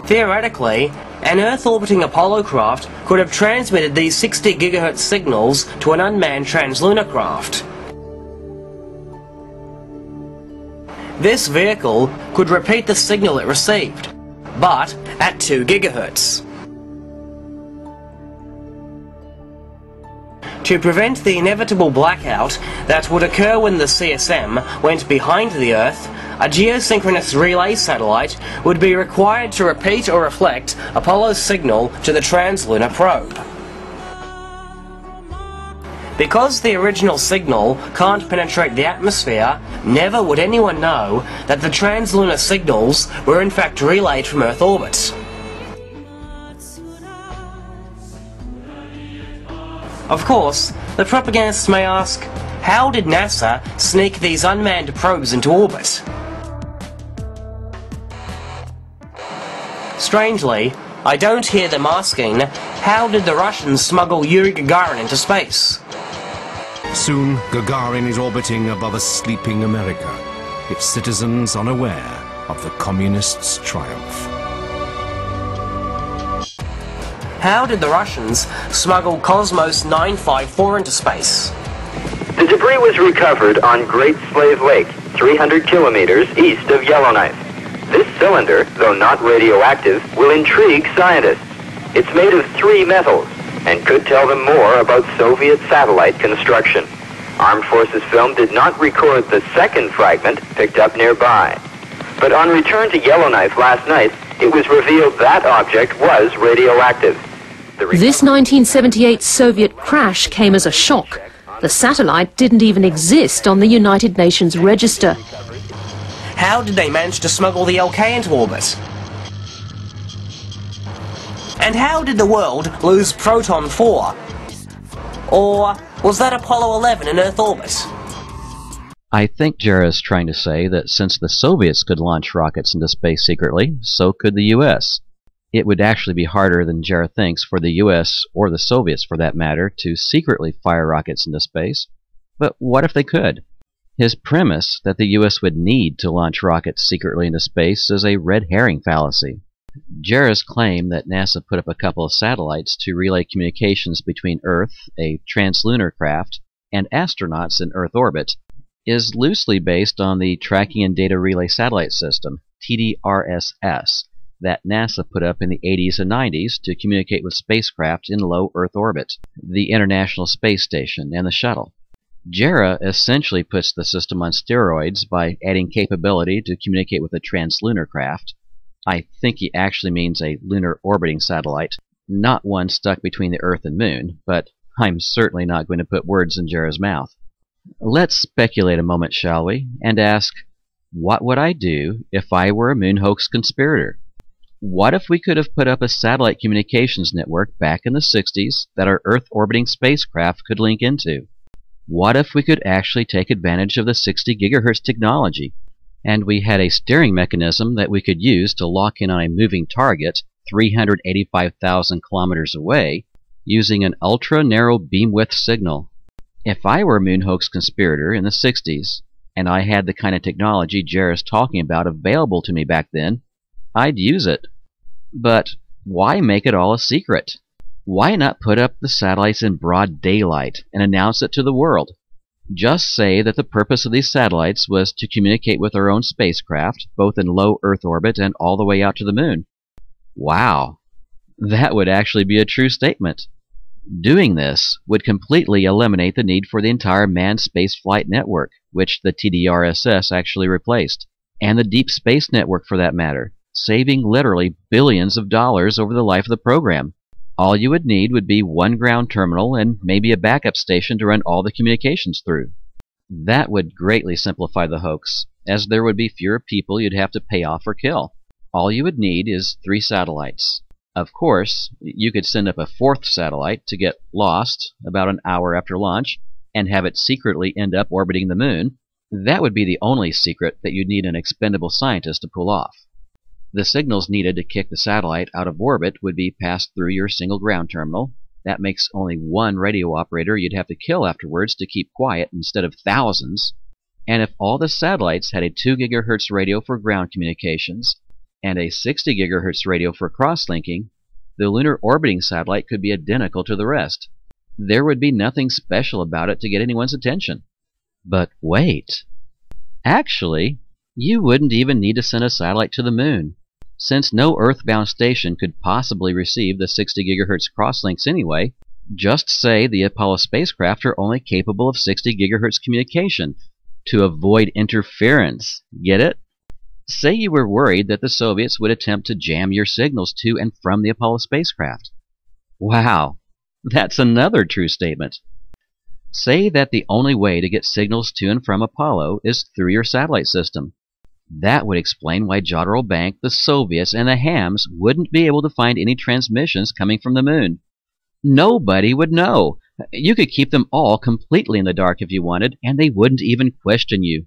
Theoretically, an Earth-orbiting Apollo craft could have transmitted these 60 GHz signals to an unmanned translunar craft. This vehicle could repeat the signal it received, but at 2 GHz. To prevent the inevitable blackout that would occur when the CSM went behind the Earth, a geosynchronous relay satellite would be required to repeat or reflect Apollo's signal to the translunar probe. Because the original signal can't penetrate the atmosphere, never would anyone know that the translunar signals were in fact relayed from Earth orbit. Of course, the propagandists may ask, how did NASA sneak these unmanned probes into orbit? Strangely, I don't hear them asking, how did the Russians smuggle Yuri Gagarin into space? Soon, Gagarin is orbiting above a sleeping America, its citizens unaware of the communists' triumph. How did the Russians smuggle Cosmos 954 into space? The debris was recovered on Great Slave Lake, 300 kilometers east of Yellowknife. This cylinder, though not radioactive, will intrigue scientists. It's made of 3 metals and could tell them more about Soviet satellite construction. Armed Forces Film did not record the second fragment picked up nearby. But on return to Yellowknife last night, it was revealed that object was radioactive. This 1978 Soviet crash came as a shock. The satellite didn't even exist on the United Nations register. How did they manage to smuggle the LK into orbit? And how did the world lose Proton 4? Or was that Apollo 11 in Earth orbit? I think Jarrah is trying to say that since the Soviets could launch rockets into space secretly, so could the US. It would actually be harder than Jarrah thinks for the US, or the Soviets for that matter, to secretly fire rockets into space. But what if they could? His premise that the US would need to launch rockets secretly into space is a red herring fallacy. Jarrah's claim that NASA put up a couple of satellites to relay communications between Earth, a translunar craft, and astronauts in Earth orbit is loosely based on the Tracking and Data Relay Satellite System, TDRSS, that NASA put up in the 80s and 90s to communicate with spacecraft in low Earth orbit, the International Space Station, and the Shuttle. Jarrah essentially puts the system on steroids by adding capability to communicate with a translunar craft. I think he actually means a lunar orbiting satellite, not one stuck between the Earth and Moon, but I'm certainly not going to put words in Jarrah's mouth. Let's speculate a moment, shall we, and ask, what would I do if I were a moon hoax conspirator? What if we could have put up a satellite communications network back in the 60s that our Earth-orbiting spacecraft could link into? What if we could actually take advantage of the 60 GHz technology, and we had a steering mechanism that we could use to lock in on a moving target 385,000 kilometers away using an ultra-narrow beam-width signal? If I were a moon hoax conspirator in the 60s, and I had the kind of technology Jarrah's talking about available to me back then, I'd use it. But why make it all a secret? Why not put up the satellites in broad daylight and announce it to the world? Just say that the purpose of these satellites was to communicate with our own spacecraft, both in low Earth orbit and all the way out to the moon. Wow, that would actually be a true statement. Doing this would completely eliminate the need for the entire manned spaceflight network, which the TDRSS actually replaced, and the Deep Space Network for that matter, saving literally billions of dollars over the life of the program. All you would need would be one ground terminal and maybe a backup station to run all the communications through. That would greatly simplify the hoax, as there would be fewer people you'd have to pay off or kill. All you would need is 3 satellites. Of course, you could send up a 4th satellite to get lost about an hour after launch and have it secretly end up orbiting the moon. That would be the only secret that you'd need an expendable scientist to pull off. The signals needed to kick the satellite out of orbit would be passed through your single ground terminal. That makes only one radio operator you'd have to kill afterwards to keep quiet instead of thousands. And if all the satellites had a 2 GHz radio for ground communications, and a 60 gigahertz radio for cross-linking, the lunar orbiting satellite could be identical to the rest. There would be nothing special about it to get anyone's attention. But wait! Actually, you wouldn't even need to send a satellite to the moon, since no Earth-bound station could possibly receive the 60 gigahertz crosslinks anyway. Just say the Apollo spacecraft are only capable of 60 gigahertz communication to avoid interference. Get it? Say you were worried that the Soviets would attempt to jam your signals to and from the Apollo spacecraft. Wow, that's another true statement. Say that the only way to get signals to and from Apollo is through your satellite system. That would explain why Jarrah Bank, the Soviets, and the hams wouldn't be able to find any transmissions coming from the moon. Nobody would know. You could keep them all completely in the dark if you wanted, and they wouldn't even question you.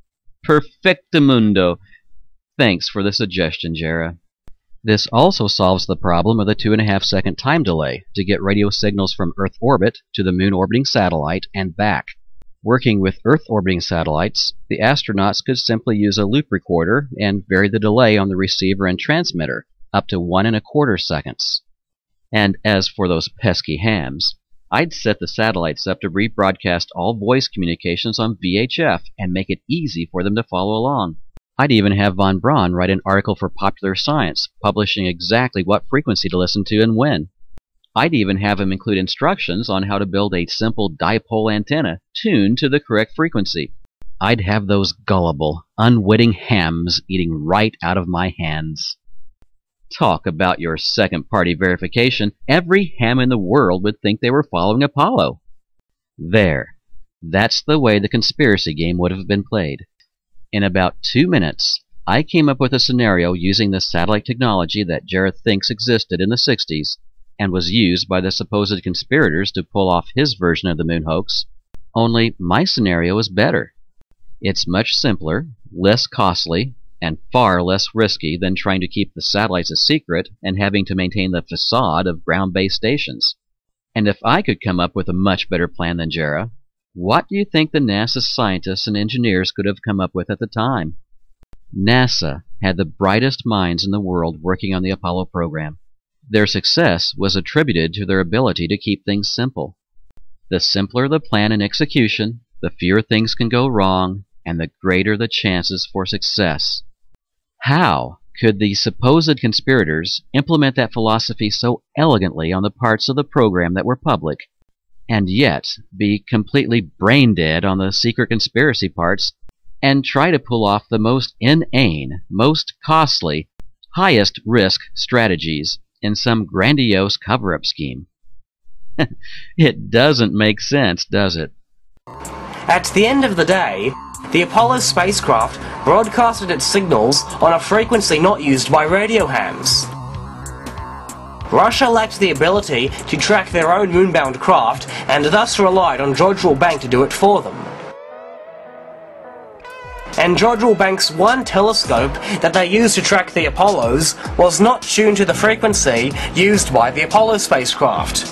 Perfectamundo. Thanks for the suggestion, Jarrah. This also solves the problem of the 2.5-second time delay to get radio signals from Earth orbit to the moon orbiting satellite and back. Working with Earth orbiting satellites, the astronauts could simply use a loop recorder and vary the delay on the receiver and transmitter up to 1.25 seconds. And as for those pesky hams, I'd set the satellites up to rebroadcast all voice communications on VHF and make it easy for them to follow along. I'd even have von Braun write an article for Popular Science, publishing exactly what frequency to listen to and when. I'd even have him include instructions on how to build a simple dipole antenna tuned to the correct frequency. I'd have those gullible, unwitting hams eating right out of my hands. Talk about your second-party verification. Every ham in the world would think they were following Apollo. There. That's the way the conspiracy game would have been played. In about 2 minutes, I came up with a scenario using the satellite technology that Jarrah thinks existed in the 60s and was used by the supposed conspirators to pull off his version of the moon hoax. Only my scenario is better. It's much simpler, less costly, and far less risky than trying to keep the satellites a secret and having to maintain the facade of ground-based stations. And if I could come up with a much better plan than Jarrah, what do you think the NASA scientists and engineers could have come up with at the time? NASA had the brightest minds in the world working on the Apollo program. Their success was attributed to their ability to keep things simple. The simpler the plan and execution, the fewer things can go wrong, and the greater the chances for success. How could the supposed conspirators implement that philosophy so elegantly on the parts of the program that were public, and yet be completely brain-dead on the secret conspiracy parts, and try to pull off the most inane, most costly, highest-risk strategies in some grandiose cover-up scheme? It doesn't make sense, does it? At the end of the day, the Apollo spacecraft broadcasted its signals on a frequency not used by radio hams. Russia lacked the ability to track their own moonbound craft and thus relied on Jarrah Bank to do it for them. And Jarrah Bank's one telescope that they used to track the Apollos was not tuned to the frequency used by the Apollo spacecraft.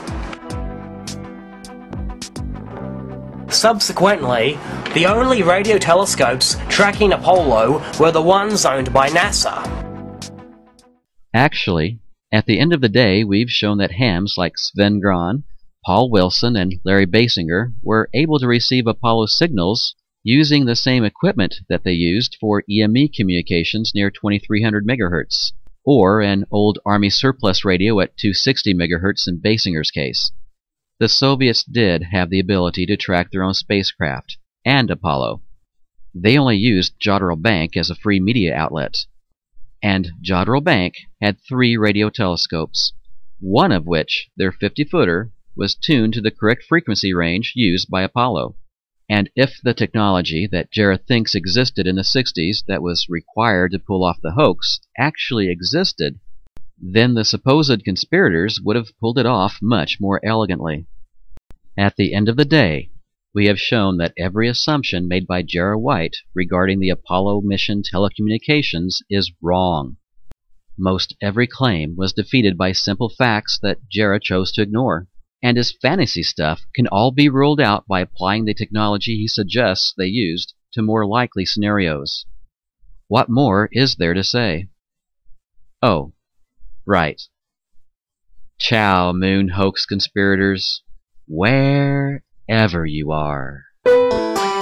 Subsequently, the only radio telescopes tracking Apollo were the ones owned by NASA. Actually, at the end of the day, we've shown that hams like Sven Gran, Paul Wilson, and Larry Basinger were able to receive Apollo signals using the same equipment that they used for EME communications near 2300 MHz, or an old Army surplus radio at 260 MHz in Basinger's case. The Soviets did have the ability to track their own spacecraft, and Apollo. They only used Jarrah Bank as a free media outlet. And Jarrah Bank had 3 radio telescopes, one of which, their 50-footer, was tuned to the correct frequency range used by Apollo. And if the technology that Jarrah thinks existed in the 60s that was required to pull off the hoax actually existed, then the supposed conspirators would have pulled it off much more elegantly. At the end of the day, we have shown that every assumption made by Jarrah White regarding the Apollo mission telecommunications is wrong. Most every claim was defeated by simple facts that Jarrah chose to ignore, and his fantasy stuff can all be ruled out by applying the technology he suggests they used to more likely scenarios. What more is there to say? Oh, right. Ciao, moon hoax conspirators, wherever you are.